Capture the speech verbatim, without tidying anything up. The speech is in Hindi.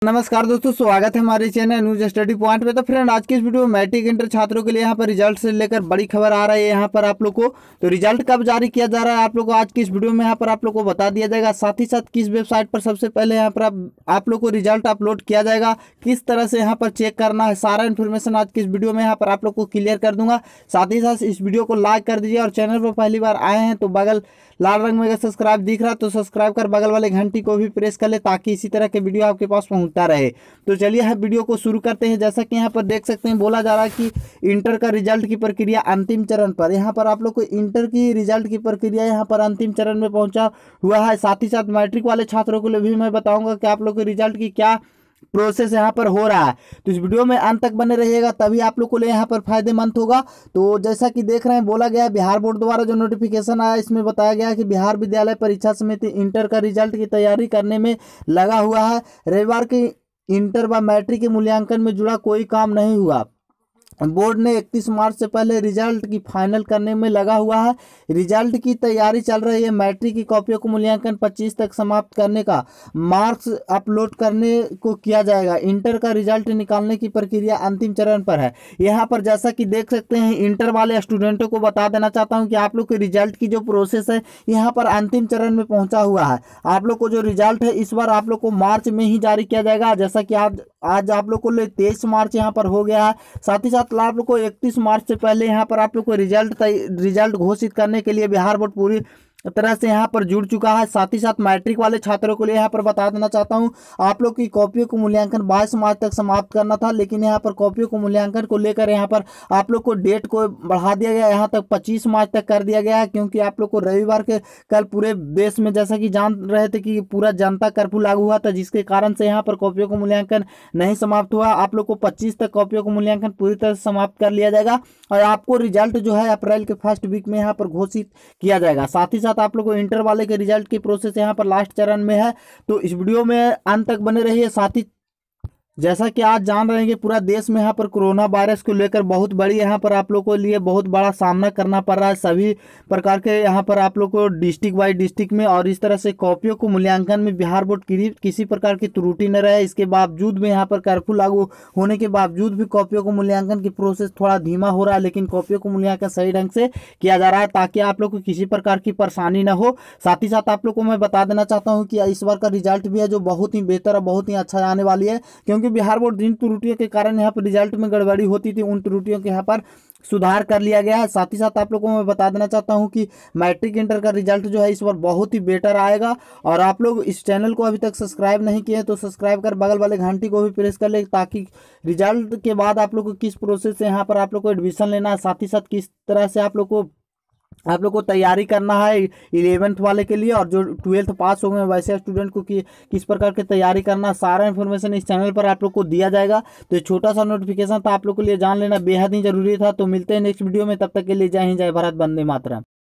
नमस्कार दोस्तों, स्वागत है हमारे चैनल न्यूज स्टडी पॉइंट में। तो फ्रेंड, आज की इस वीडियो में मैट्रिक इंटर छात्रों के लिए यहाँ पर रिजल्ट से लेकर बड़ी खबर आ रही है यहाँ पर आप लोग को। तो रिजल्ट कब जारी किया जा रहा है आप लोग को आज की इस वीडियो में यहाँ पर आप लोग को बता दिया जाएगा। साथ ही साथ किस वेबसाइट पर सबसे पहले यहाँ पर आप, आप लोग को रिजल्ट अपलोड किया जाएगा, किस तरह से यहाँ पर चेक करना है, सारा इन्फॉर्मेशन आज की इस वीडियो में यहाँ पर आप लोग को क्लियर कर दूंगा। साथ ही साथ इस वीडियो को लाइक कर दीजिए और चैनल पर पहली बार आए हैं तो बगल लाल रंग में अगर सब्सक्राइब दिख रहा तो सब्सक्राइब कर बगल वाले घंटी को भी प्रेस कर ले ताकि इसी तरह के वीडियो आपके पास पहुंचता रहे। तो चलिए हम वीडियो को शुरू करते हैं। जैसा कि यहाँ पर देख सकते हैं, बोला जा रहा है कि इंटर का रिजल्ट की प्रक्रिया अंतिम चरण पर। यहाँ पर आप लोग को इंटर की रिजल्ट की प्रक्रिया यहाँ पर अंतिम चरण में पहुंचा हुआ है। साथ ही साथ मैट्रिक वाले छात्रों को भी मैं बताऊंगा कि आप लोग के रिजल्ट की क्या प्रोसेस यहाँ पर हो रहा है। तो इस वीडियो में अंत तक बने रहिएगा, तभी आप लोग को लिए यहाँ पर फायदेमंद होगा। तो जैसा कि देख रहे हैं, बोला गया है बिहार बोर्ड द्वारा जो नोटिफिकेशन आया इसमें बताया गया है कि बिहार विद्यालय परीक्षा समिति इंटर का रिजल्ट की तैयारी करने में लगा हुआ है। रविवार की इंटर व मैट्रिक के मूल्यांकन में जुड़ा कोई काम नहीं हुआ। बोर्ड ने इकतीस मार्च से पहले रिजल्ट की फाइनल करने में लगा हुआ है। रिजल्ट की तैयारी चल रही है। मैट्रिक की कॉपियों को मूल्यांकन पच्चीस तक समाप्त करने का, मार्क्स अपलोड करने को किया जाएगा। इंटर का रिजल्ट निकालने की प्रक्रिया अंतिम चरण पर है। यहाँ पर जैसा कि देख सकते हैं, इंटर वाले स्टूडेंटों को बता देना चाहता हूँ कि आप लोग के रिजल्ट की जो प्रोसेस है यहाँ पर अंतिम चरण में पहुँचा हुआ है। आप लोग को जो रिजल्ट है इस बार आप लोग को मार्च में ही जारी किया जाएगा। जैसा कि आज आज आप लोग को तेईस मार्च यहाँ पर हो गया है। साथ ही साथ आप लोग को इकतीस मार्च से पहले यहाँ पर आप लोग को रिजल्ट रिजल्ट घोषित करने के लिए बिहार बोर्ड पूरी तरह से यहाँ पर जुड़ चुका है। साथ ही साथ मैट्रिक वाले छात्रों को लिए यहाँ पर बता देना चाहता हूँ, आप लोग की कॉपियों को मूल्यांकन बाईस मार्च तक समाप्त करना था, लेकिन यहाँ पर कॉपियों को मूल्यांकन को लेकर यहाँ पर आप लोग को डेट को बढ़ा दिया गया, यहाँ तक पच्चीस मार्च तक कर दिया गया है। क्योंकि आप लोग को रविवार के कल पूरे देश में जैसा कि जान रहे थे कि पूरा जनता कर्फ्यू लागू हुआ था, जिसके कारण से यहाँ पर कॉपियों को मूल्यांकन नहीं समाप्त हुआ। आप लोग को पच्चीस तक कॉपियों को मूल्यांकन पूरी तरह से समाप्त कर लिया जाएगा और आपको रिजल्ट जो है अप्रैल के फर्स्ट वीक में यहाँ पर घोषित किया जाएगा। साथ ही साथ आप लोग को इंटर वाले के रिजल्ट की प्रोसेस यहाँ पर लास्ट चरण में है। तो इस वीडियो में अंत तक बने रहिए। साथ ही जैसा कि आज जान रहे हैं कि पूरा देश में यहाँ पर कोरोना वायरस को लेकर बहुत बड़ी यहाँ पर आप लोग को लिए बहुत बड़ा सामना करना पड़ रहा है। सभी प्रकार के यहाँ पर आप लोग को डिस्ट्रिक्ट वाइज डिस्ट्रिक्ट में और इस तरह से कॉपियों को मूल्यांकन में बिहार बोर्ड की किसी प्रकार की त्रुटि न रहे, इसके बावजूद में यहाँ पर कर्फ्यू लागू होने के बावजूद भी कॉपियों को मूल्यांकन की प्रोसेस थोड़ा धीमा हो रहा है, लेकिन कॉपियों को मूल्यांकन सही ढंग से किया जा रहा है ताकि आप लोग को किसी प्रकार की परेशानी न हो। साथ ही साथ आप लोग को मैं बता देना चाहता हूँ कि इस बार का रिजल्ट भी है जो बहुत ही बेहतर और बहुत ही अच्छा आने वाली है। क्योंकि बिहार बोर्ड जिन त्रुटियों के कारण यहाँ पर रिजल्ट में गड़बड़ी होती थी उन त्रुटियों के यहाँ पर सुधार कर लिया गया है। साथ ही साथ आप लोगों को मैं बता देना चाहता हूँ कि मैट्रिक इंटर का रिजल्ट जो है इस बार बहुत ही बेटर आएगा। और आप लोग इस चैनल को अभी तक सब्सक्राइब नहीं किए तो सब्सक्राइब कर बगल वाले घंटी को भी प्रेस कर ले ताकि रिजल्ट के बाद आप लोग को किस प्रोसेस से यहाँ पर आप लोग को एडमिशन लेना है, साथ ही साथ किस तरह से आप लोग को आप लोग को तैयारी करना है इलेवेंथ वाले के लिए, और जो ट्वेल्थ पास हो गए वैसे स्टूडेंट को कि किस प्रकार की तैयारी करना, सारा इन्फॉर्मेशन इस चैनल पर आप लोग को दिया जाएगा। तो छोटा सा नोटिफिकेशन था आप लोग के लिए जान लेना बेहद ही जरूरी था। तो मिलते हैं नेक्स्ट वीडियो में, तब तक के लिए जय हिंद, जय भारत, वंदे मातरम।